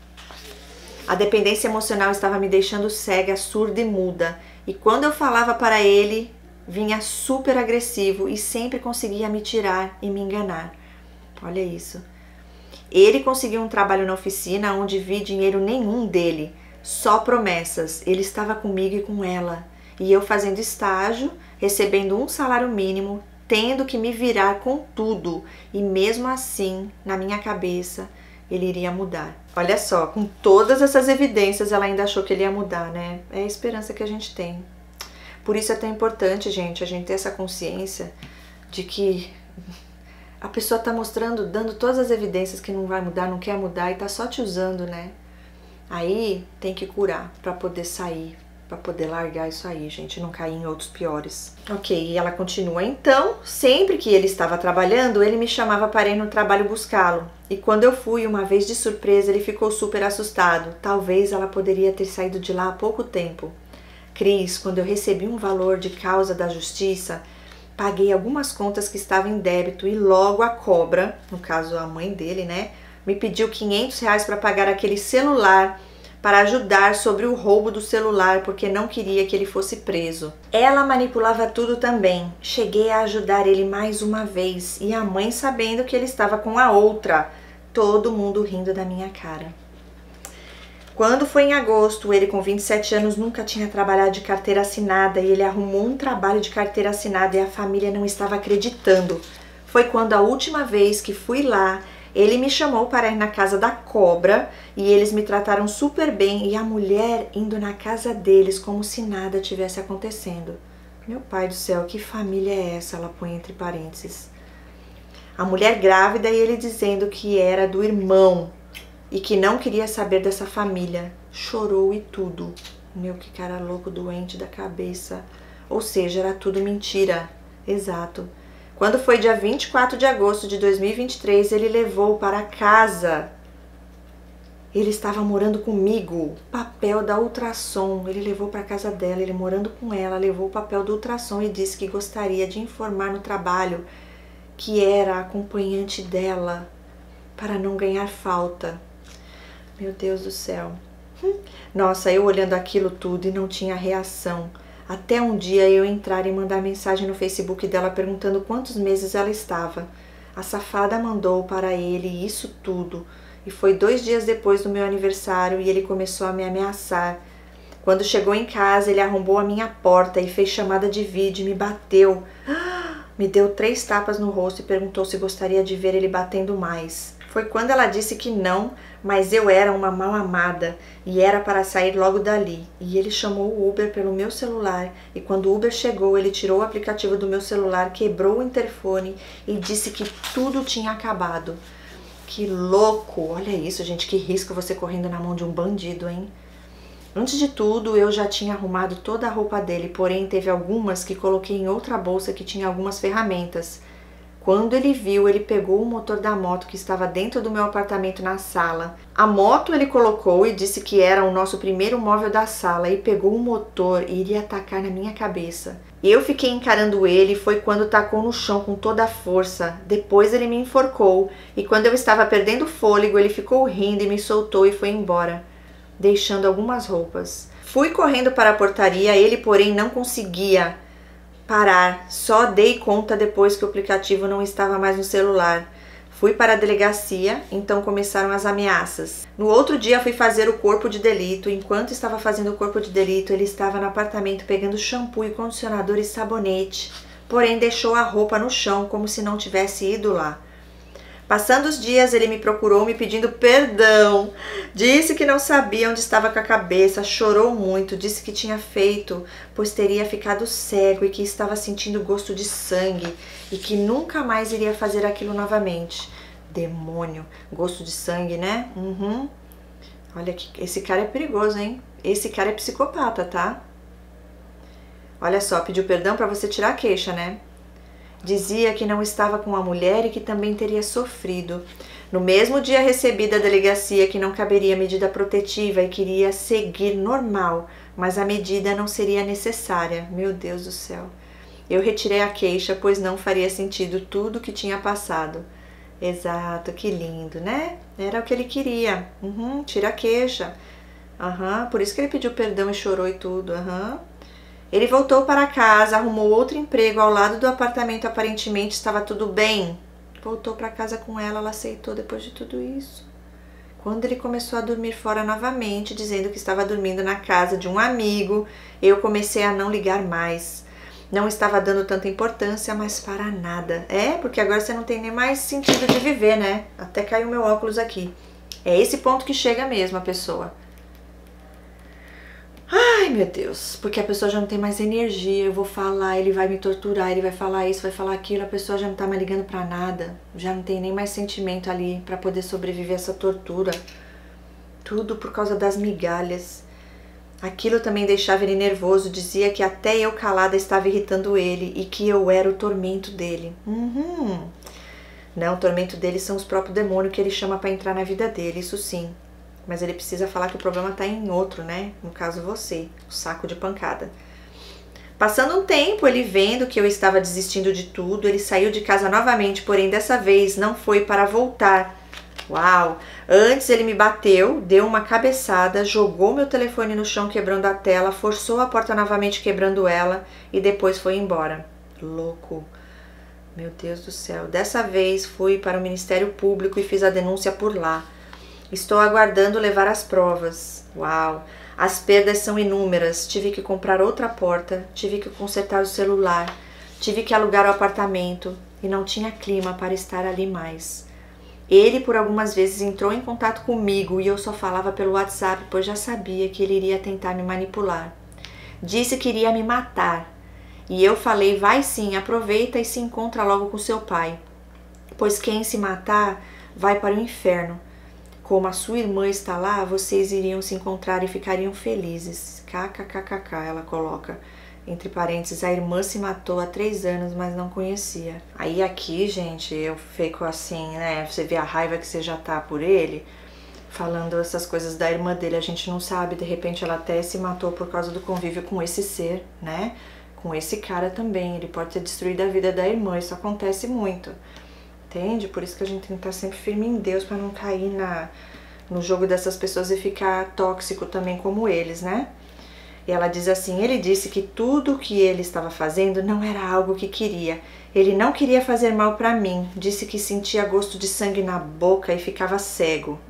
A dependência emocional estava me deixando cega, surda e muda. E quando eu falava para ele, vinha super agressivo e sempre conseguia me tirar e me enganar. Olha isso. Ele conseguiu um trabalho na oficina onde vi dinheiro nenhum dele, só promessas. Ele estava comigo e com ela. E eu fazendo estágio, recebendo um salário mínimo, tendo que me virar com tudo. E mesmo assim, na minha cabeça, ele iria mudar. Olha só, com todas essas evidências, ela ainda achou que ele ia mudar, né? É a esperança que a gente tem. Por isso é tão importante, gente, a gente ter essa consciência de que a pessoa tá mostrando, dando todas as evidências que não vai mudar, não quer mudar e tá só te usando, né? Aí tem que curar pra poder sair, pra poder largar isso aí, gente, não cair em outros piores. Ok, e ela continua. Então, sempre que ele estava trabalhando, ele me chamava para ir no trabalho buscá-lo. E quando eu fui, uma vez de surpresa, ele ficou super assustado. Talvez ela poderia ter saído de lá há pouco tempo. Cris, quando eu recebi um valor de causa da justiça, paguei algumas contas que estavam em débito e logo a cobra, no caso a mãe dele, né, me pediu R$500 para pagar aquele celular para ajudar sobre o roubo do celular porque não queria que ele fosse preso. Ela manipulava tudo também. Cheguei a ajudar ele mais uma vez e a mãe sabendo que ele estava com a outra. Todo mundo rindo da minha cara. Quando foi em agosto, ele com 27 anos nunca tinha trabalhado de carteira assinada e ele arrumou um trabalho de carteira assinada e a família não estava acreditando. Foi quando a última vez que fui lá, ele me chamou para ir na casa da cobra e eles me trataram super bem e a mulher indo na casa deles como se nada tivesse acontecendo. Meu pai do céu, que família é essa? Ela põe entre parênteses. A mulher grávida e ele dizendo que era do irmão e que não queria saber dessa família. Chorou e tudo. Meu, que cara louco, doente da cabeça. Ou seja, era tudo mentira. Exato. Quando foi dia 24 de agosto de 2023, ele levou para casa. Ele estava morando comigo. Papel da ultrassom. Ele levou para casa dela, ele morando com ela, levou o papel do ultrassom e disse que gostaria de informar no trabalho que era acompanhante dela para não ganhar falta. Meu Deus do céu. Nossa, eu olhando aquilo tudo e não tinha reação. Até um dia eu entrar e mandar mensagem no Facebook dela perguntando quantos meses ela estava. A safada mandou para ele isso tudo. E foi 2 dias depois do meu aniversário e ele começou a me ameaçar. Quando chegou em casa, ele arrombou a minha porta e fez chamada de vídeo e me bateu. Me deu 3 tapas no rosto e perguntou se gostaria de ver ele batendo mais. Foi quando ela disse que não, mas eu era uma mal amada e era para sair logo dali. E ele chamou o Uber pelo meu celular e quando o Uber chegou, ele tirou o aplicativo do meu celular, quebrou o interfone e disse que tudo tinha acabado. Que louco! Olha isso, gente, que risco você correndo na mão de um bandido, hein? Antes de tudo, eu já tinha arrumado toda a roupa dele, porém teve algumas que coloquei em outra bolsa que tinha algumas ferramentas. Quando ele viu, ele pegou o motor da moto que estava dentro do meu apartamento na sala. A moto ele colocou e disse que era o nosso primeiro móvel da sala e pegou o motor e iria atacar na minha cabeça. Eu fiquei encarando ele e foi quando tacou no chão com toda a força. Depois ele me enforcou e quando eu estava perdendo o fôlego, ele ficou rindo e me soltou e foi embora, deixando algumas roupas. Fui correndo para a portaria, ele porém não conseguia parar, só dei conta depois que o aplicativo não estava mais no celular. Fui para a delegacia, então começaram as ameaças. No outro dia fui fazer o corpo de delito. Enquanto estava fazendo o corpo de delito, ele estava no apartamento pegando shampoo e condicionador e sabonete, porém deixou a roupa no chão como se não tivesse ido lá. Passando os dias, ele me procurou me pedindo perdão. Disse que não sabia onde estava com a cabeça, chorou muito, disse que tinha feito, pois teria ficado cego e que estava sentindo gosto de sangue e que nunca mais iria fazer aquilo novamente. Demônio, gosto de sangue, né? Olha, esse cara é perigoso, hein? Esse cara é psicopata, tá? Olha só, pediu perdão para você tirar a queixa, né? Dizia que não estava com a mulher e que também teria sofrido. No mesmo dia recebi da delegacia que não caberia medida protetiva e queria seguir normal, mas a medida não seria necessária. Meu Deus do céu. Eu retirei a queixa, pois não faria sentido tudo que tinha passado. Exato, que lindo, né? Era o que ele queria. Tira a queixa. Por isso que ele pediu perdão e chorou e tudo. Ele voltou para casa, arrumou outro emprego ao lado do apartamento, aparentemente estava tudo bem. Voltou para casa com ela, ela aceitou depois de tudo isso. Quando ele começou a dormir fora novamente, dizendo que estava dormindo na casa de um amigo, eu comecei a não ligar mais. Não estava dando tanta importância, mas para nada. Porque agora você não tem nem mais sentido de viver, né? Até caiu meu óculos aqui. É esse ponto que chega mesmo a pessoa. Ai, meu Deus, porque a pessoa já não tem mais energia, eu vou falar, ele vai me torturar, ele vai falar isso, vai falar aquilo, a pessoa já não tá mais ligando pra nada, já não tem nem mais sentimento ali pra poder sobreviver a essa tortura. Tudo por causa das migalhas. Aquilo também deixava ele nervoso, dizia que até eu calada estava irritando ele e que eu era o tormento dele. Não, o tormento dele são os próprios demônios que ele chama pra entrar na vida dele, isso sim. Mas ele precisa falar que o problema tá em outro, né? No caso você, o saco de pancada. Passando um tempo, ele vendo que eu estava desistindo de tudo, ele saiu de casa novamente, porém dessa vez não foi para voltar. Uau! Antes ele me bateu, deu uma cabeçada, jogou meu telefone no chão quebrando a tela, forçou a porta novamente quebrando ela e depois foi embora. Louco! Meu Deus do céu! Dessa vez fui para o Ministério Público e fiz a denúncia por lá. Estou aguardando levar as provas. Uau! As perdas são inúmeras. Tive que comprar outra porta, tive que consertar o celular, tive que alugar o apartamento e não tinha clima para estar ali mais. Ele por algumas vezes entrou em contato comigo e eu só falava pelo WhatsApp, pois já sabia que ele iria tentar me manipular. Disse que iria me matar. E eu falei, vai sim, aproveita e se encontra logo com seu pai. Pois quem se matar vai para o inferno. Como a sua irmã está lá, vocês iriam se encontrar e ficariam felizes. KKKKK, ela coloca. Entre parênteses, a irmã se matou há 3 anos, mas não conhecia. Aí aqui, gente, eu fico assim, né? Você vê a raiva que você já tá por ele, falando essas coisas da irmã dele. A gente não sabe, de repente ela até se matou por causa do convívio com esse ser, né? Com esse cara também. Ele pode ter destruído a vida da irmã, isso acontece muito. Entende? Por isso que a gente tem que estar sempre firme em Deus para não cair no jogo dessas pessoas e ficar tóxico também como eles, né? E ela diz assim, ele disse que tudo o que ele estava fazendo não era algo que queria. Ele não queria fazer mal para mim. Disse que sentia gosto de sangue na boca e ficava cego.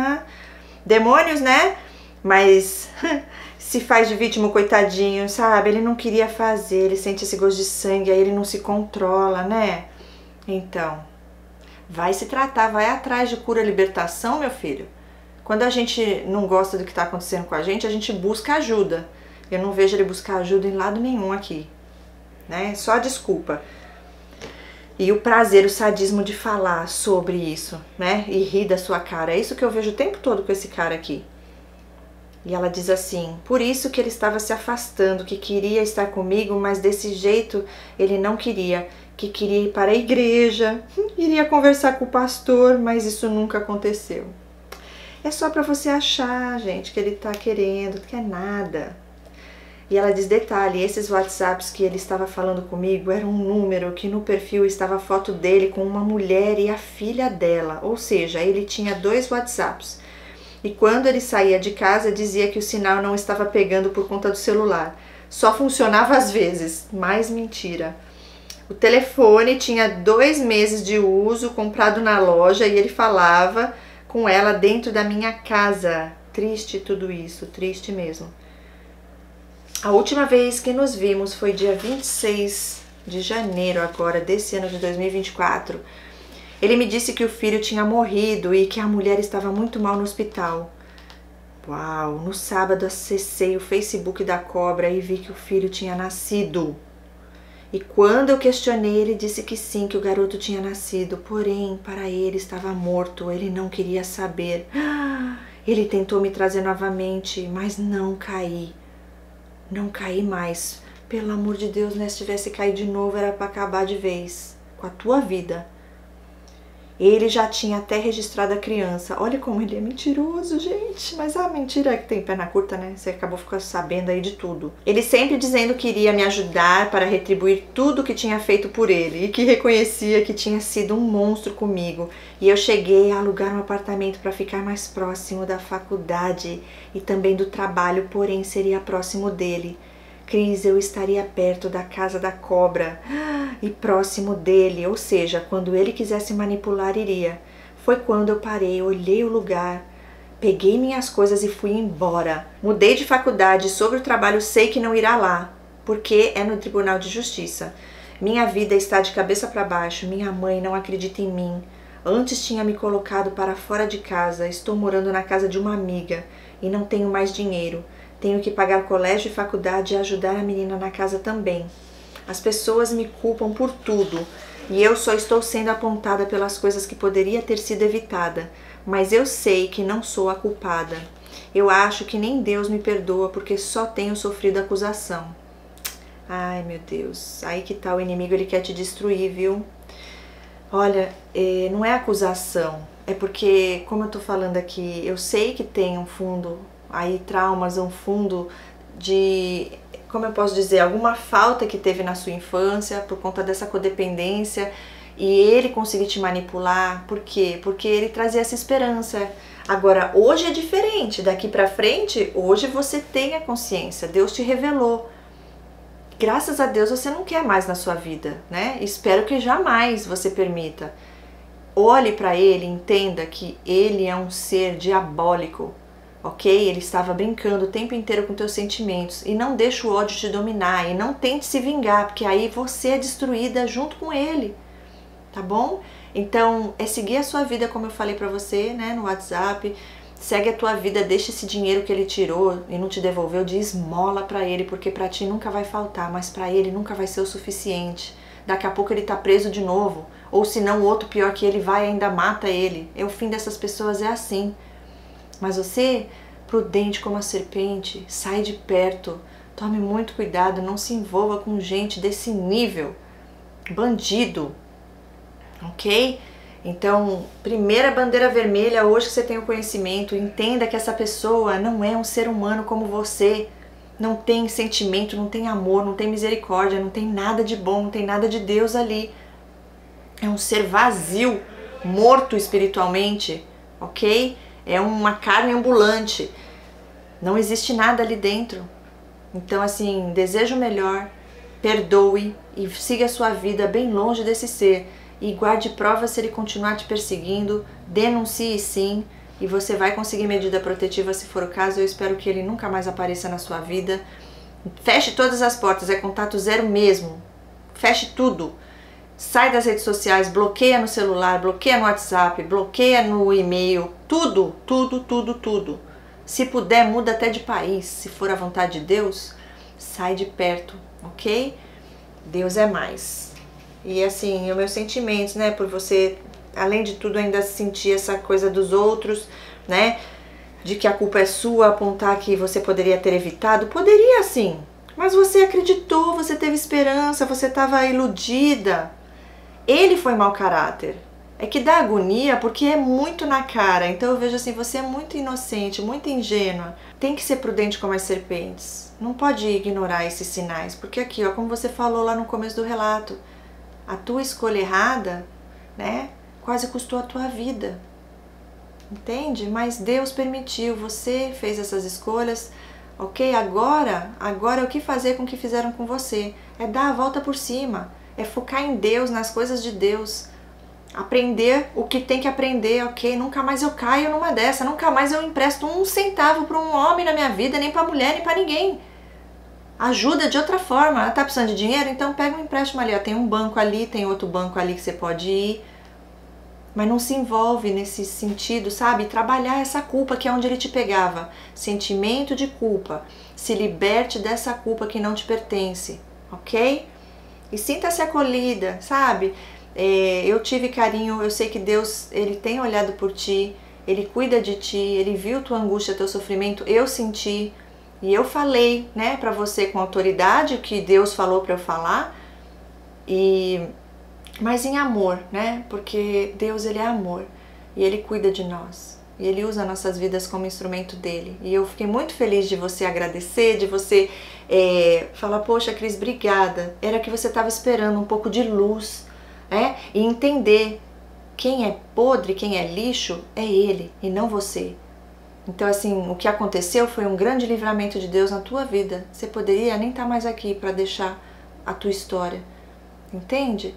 Demônios, né? Mas se faz de vítima, coitadinho, sabe? Ele não queria fazer, ele sente esse gosto de sangue, aí ele não se controla, né? Então, vai se tratar, vai atrás de cura e libertação, meu filho. Quando a gente não gosta do que está acontecendo com a gente busca ajuda. Eu não vejo ele buscar ajuda em lado nenhum aqui, né? Só desculpa. E o prazer, o sadismo de falar sobre isso, né? E rir da sua cara. É isso que eu vejo o tempo todo com esse cara aqui. E ela diz assim, por isso que ele estava se afastando, que queria estar comigo, mas desse jeito ele não queria. Que queria ir para a igreja, iria conversar com o pastor, mas isso nunca aconteceu. É só para você achar, gente, que ele tá querendo, que é nada. E ela diz, detalhe, esses WhatsApps que ele estava falando comigo era um número que no perfil estava a foto dele com uma mulher e a filha dela. Ou seja, ele tinha 2 WhatsApps. E quando ele saía de casa, dizia que o sinal não estava pegando por conta do celular. Só funcionava às vezes. Mais mentira. O telefone tinha 2 meses de uso, comprado na loja, e ele falava com ela dentro da minha casa. Triste tudo isso, triste mesmo. A última vez que nos vimos foi dia 26 de janeiro agora, desse ano de 2024. Ele me disse que o filho tinha morrido e que a mulher estava muito mal no hospital. Uau! No sábado acessei o Facebook da cobra e vi que o filho tinha nascido. E quando eu questionei, ele disse que sim, que o garoto tinha nascido. Porém, para ele estava morto, ele não queria saber. Ele tentou me trazer novamente, mas não caí. Não caí mais. Pelo amor de Deus, né? Se tivesse caído de novo, era para acabar de vez com a tua vida. Ele já tinha até registrado a criança. Olha como ele é mentiroso, gente. Mas a mentira é que tem perna curta, né? Você acabou ficando sabendo aí de tudo. Ele sempre dizendo que iria me ajudar para retribuir tudo que tinha feito por ele. E que reconhecia que tinha sido um monstro comigo. E eu cheguei a alugar um apartamento para ficar mais próximo da faculdade e também do trabalho, porém seria próximo dele. Cris, eu estaria perto da casa da cobra e próximo dele, ou seja, quando ele quisesse manipular, iria. Foi quando eu parei, olhei o lugar, peguei minhas coisas e fui embora. Mudei de faculdade, sobre o trabalho sei que não irá lá, porque é no Tribunal de Justiça. Minha vida está de cabeça para baixo, minha mãe não acredita em mim. Antes tinha me colocado para fora de casa, estou morando na casa de uma amiga e não tenho mais dinheiro. Tenho que pagar colégio e faculdade e ajudar a menina na casa também. As pessoas me culpam por tudo e eu só estou sendo apontada pelas coisas que poderia ter sido evitada. Mas eu sei que não sou a culpada. Eu acho que nem Deus me perdoa porque só tenho sofrido acusação. Ai, meu Deus. Aí que tá, o inimigo, ele quer te destruir, viu? Olha, não é acusação. É porque, como eu tô falando aqui, eu sei que tem um fundo... aí traumas, um fundo de, como eu posso dizer, alguma falta que teve na sua infância por conta dessa codependência e ele conseguir te manipular. Por quê? Porque ele trazia essa esperança. Agora, hoje é diferente, daqui pra frente, hoje você tem a consciência, Deus te revelou. Graças a Deus você não quer mais na sua vida, né? Espero que jamais você permita. Olhe pra ele, entenda que ele é um ser diabólico. Ok? Ele estava brincando o tempo inteiro com teus sentimentos. E não deixe o ódio te dominar. E não tente se vingar, porque aí você é destruída junto com ele. Tá bom? Então, é seguir a sua vida, como eu falei pra você, né, no WhatsApp. Segue a tua vida, deixa esse dinheiro que ele tirou e não te devolveu de esmola pra ele, porque pra ti nunca vai faltar, mas pra ele nunca vai ser o suficiente. daqui a pouco ele tá preso de novo. Ou se não, o outro pior que ele vai ainda mata ele. O fim dessas pessoas é assim. Mas você, prudente como a serpente, sai de perto. Tome muito cuidado, não se envolva com gente desse nível. Bandido. Ok? Então, primeira bandeira vermelha, hoje que você tem o conhecimento, entenda que essa pessoa não é um ser humano como você. Não tem sentimento, não tem amor, não tem misericórdia, não tem nada de bom, não tem nada de Deus ali. É um ser vazio, morto espiritualmente, ok? É uma carne ambulante. Não existe nada ali dentro. Então, assim, desejo o melhor, perdoe e siga a sua vida bem longe desse ser. E guarde provas se ele continuar te perseguindo, denuncie sim, e você vai conseguir medida protetiva se for o caso. Eu espero que ele nunca mais apareça na sua vida. Feche todas as portas, é contato zero mesmo. Feche tudo. Sai das redes sociais, bloqueia no celular, bloqueia no WhatsApp, bloqueia no e-mail, tudo, tudo, tudo, tudo. Se puder, muda até de país, se for a vontade de Deus, sai de perto, ok? Deus é mais. E assim, os meus sentimentos, né, por você, além de tudo, ainda sentir essa coisa dos outros, né, de que a culpa é sua, apontar que você poderia ter evitado, poderia sim, mas você acreditou, você teve esperança, você estava iludida. Ele foi mau caráter. É que dá agonia porque é muito na cara. Então eu vejo assim, você é muito inocente, muito ingênua. Tem que ser prudente como as serpentes. Não pode ignorar esses sinais. Porque aqui, ó, como você falou lá no começo do relato, a tua escolha errada, né, quase custou a tua vida. Entende? Mas Deus permitiu, você fez essas escolhas. Ok? Agora é o que fazer com o que fizeram com você. É dar a volta por cima. É focar em Deus, nas coisas de Deus. Aprender o que tem que aprender, ok? Nunca mais eu caio numa dessa. Nunca mais eu empresto um centavo para um homem na minha vida, nem para mulher, nem para ninguém. Ajuda de outra forma. Ela tá precisando de dinheiro? Então pega um empréstimo ali. Ó, tem um banco ali, tem outro banco ali que você pode ir. Mas não se envolve nesse sentido, sabe? Trabalhar essa culpa que é onde ele te pegava. Sentimento de culpa. Se liberte dessa culpa que não te pertence, ok? E sinta-se acolhida, sabe? Eu tive carinho, eu sei que Deus, Ele tem olhado por ti, Ele cuida de ti, Ele viu tua angústia, teu sofrimento, eu senti. E eu falei, né, pra você com autoridade o que Deus falou pra eu falar. Mas em amor, né? Porque Deus, Ele é amor. E Ele cuida de nós. E Ele usa nossas vidas como instrumento dEle. E eu fiquei muito feliz de você agradecer, de você falar, poxa, Cris, obrigada. Era que você estava esperando um pouco de luz, né? E entender quem é podre, quem é lixo, é Ele e não você. Então, assim, o que aconteceu foi um grande livramento de Deus na tua vida. Você poderia nem estar mais aqui para deixar a tua história. Entende?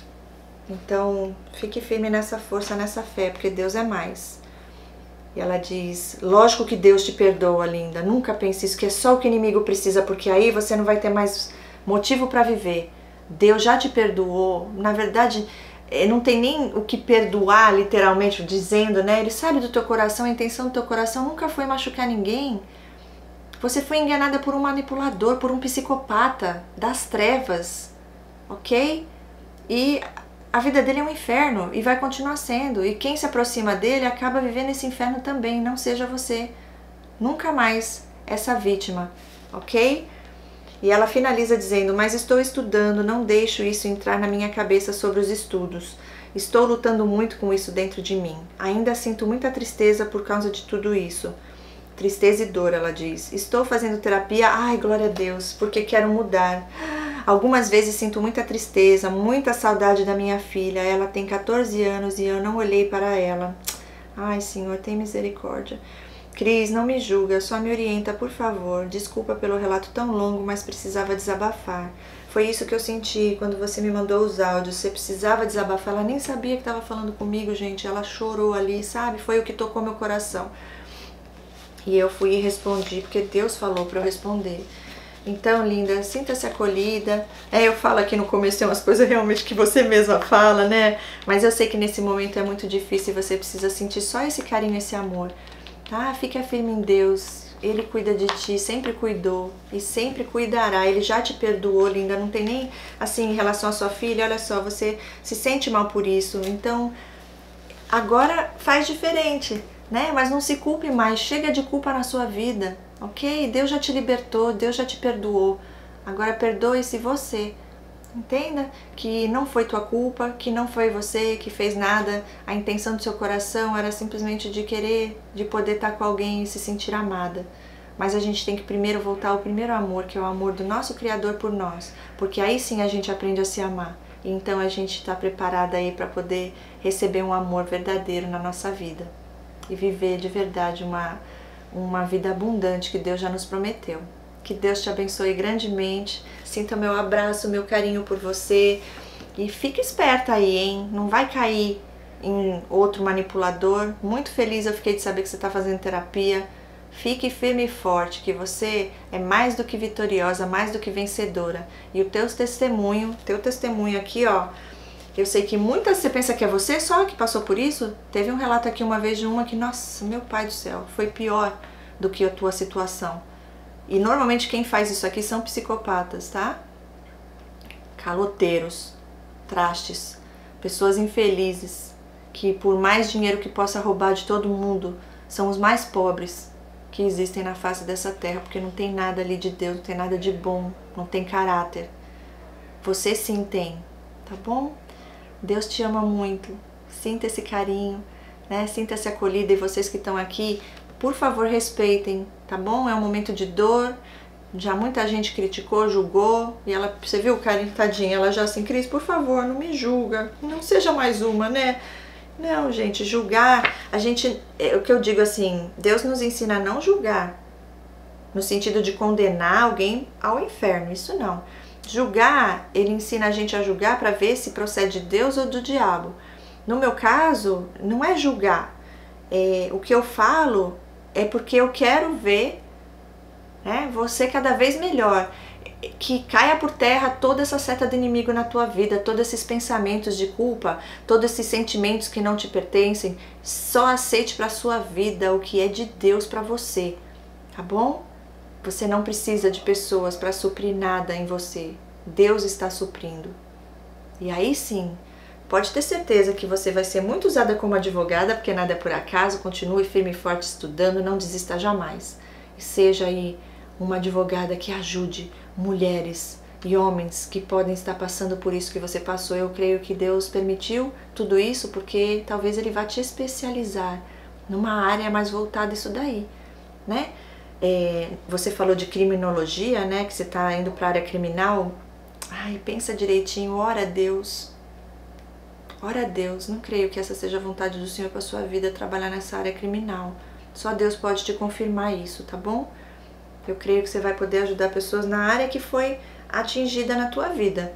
Então, fique firme nessa força, nessa fé, porque Deus é mais. E ela diz, lógico que Deus te perdoa, linda. Nunca pense isso, que é só o que o inimigo precisa, porque aí você não vai ter mais motivo para viver. Deus já te perdoou. Na verdade, não tem nem o que perdoar, literalmente, dizendo, né? Ele sabe do teu coração, a intenção do teu coração nunca foi machucar ninguém. Você foi enganada por um manipulador, por um psicopata das trevas, ok? E a vida dele é um inferno e vai continuar sendo. E quem se aproxima dele acaba vivendo esse inferno também. Não seja você. Nunca mais essa vítima, ok? E ela finaliza dizendo, mas estou estudando, não deixo isso entrar na minha cabeça sobre os estudos. Estou lutando muito com isso dentro de mim. Ainda sinto muita tristeza por causa de tudo isso. Tristeza e dor, ela diz. Estou fazendo terapia, ai, glória a Deus, porque quero mudar. Algumas vezes sinto muita tristeza, muita saudade da minha filha. Ela tem 14 anos e eu não olhei para ela. Ai, Senhor, tem misericórdia. Cris, não me julga, só me orienta, por favor. Desculpa pelo relato tão longo, mas precisava desabafar. Foi isso que eu senti quando você me mandou os áudios. Você precisava desabafar. Ela nem sabia que estava falando comigo, gente. Ela chorou ali, sabe? Foi o que tocou meu coração. E eu fui e respondi, porque Deus falou para eu responder. Então, linda, sinta-se acolhida. Eu falo aqui no começo, tem umas coisas realmente que você mesma fala, né? Mas eu sei que nesse momento é muito difícil e você precisa sentir só esse carinho, esse amor, tá? Fica firme em Deus. Ele cuida de ti, sempre cuidou e sempre cuidará. Ele já te perdoou, linda, não tem nem, assim, em relação à sua filha, olha só, você se sente mal por isso, então agora faz diferente, né? Mas não se culpe mais, chega de culpa na sua vida, ok? Deus já te libertou, Deus já te perdoou, agora perdoe-se você. Entenda que não foi tua culpa, que não foi você que fez nada, a intenção do seu coração era simplesmente de querer, de poder estar com alguém e se sentir amada. Mas a gente tem que primeiro voltar ao primeiro amor, que é o amor do nosso Criador por nós, porque aí sim a gente aprende a se amar. E então a gente está preparada aí para poder receber um amor verdadeiro na nossa vida e viver de verdade uma vida abundante que Deus já nos prometeu. Que Deus te abençoe grandemente, sinta meu abraço, meu carinho por você e fique esperta aí, hein? Não vai cair em outro manipulador. Muito feliz eu fiquei de saber que você está fazendo terapia. Fique firme e forte, que você é mais do que vitoriosa, mais do que vencedora. E o teu testemunho aqui, ó, eu sei que muitas, você pensa que é você só que passou por isso? Teve um relato aqui uma vez de uma que, nossa, meu pai do céu, foi pior do que a tua situação. E normalmente quem faz isso aqui são psicopatas, tá? Caloteiros, trastes, pessoas infelizes, que por mais dinheiro que possa roubar de todo mundo, são os mais pobres que existem na face dessa terra, porque não tem nada ali de Deus, não tem nada de bom, não tem caráter. Você sim tem, tá bom? Deus te ama muito, sinta esse carinho, né? Sinta-se acolhida, e vocês que estão aqui, por favor, respeitem, tá bom? É um momento de dor, já muita gente criticou, julgou, e ela, você viu, Karen, tadinha, ela já assim, Cris, por favor, não me julga, não seja mais uma, né? Não, gente, julgar, o que eu digo assim, Deus nos ensina a não julgar, no sentido de condenar alguém ao inferno, isso não. Julgar, ele ensina a gente a julgar para ver se procede de Deus ou do diabo. No meu caso, não é julgar, o que eu falo é porque eu quero ver, né, você cada vez melhor, que caia por terra toda essa seta do inimigo na tua vida, todos esses pensamentos de culpa, todos esses sentimentos que não te pertencem. Só aceite para sua vida o que é de Deus para você, tá bom? Você não precisa de pessoas para suprir nada em você, Deus está suprindo. E aí sim, pode ter certeza que você vai ser muito usada como advogada, porque nada é por acaso. Continue firme e forte estudando, não desista jamais. E seja aí uma advogada que ajude mulheres e homens que podem estar passando por isso que você passou. Eu creio que Deus permitiu tudo isso porque talvez Ele vá te especializar numa área mais voltada a isso daí, né? Você falou de criminologia, né? Que você está indo para a área criminal. Ai, pensa direitinho, ora a Deus. Ora a Deus, não creio que essa seja a vontade do Senhor para sua vida, trabalhar nessa área criminal. Só Deus pode te confirmar isso, tá bom? Eu creio que você vai poder ajudar pessoas na área que foi atingida na tua vida.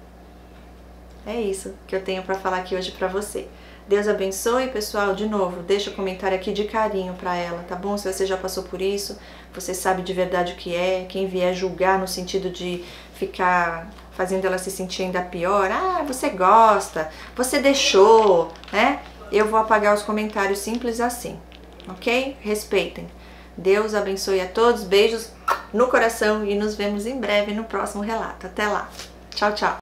É isso que eu tenho para falar aqui hoje para você. Deus abençoe, pessoal. De novo, deixa um comentário aqui de carinho para ela, tá bom? Se você já passou por isso, você sabe de verdade o que é. Quem vier julgar no sentido de ficar fazendo ela se sentir ainda pior, ah, você gosta, você deixou, né? Eu vou apagar os comentários simples assim, ok? Respeitem. Deus abençoe a todos, beijos no coração e nos vemos em breve no próximo relato. Até lá. Tchau, tchau.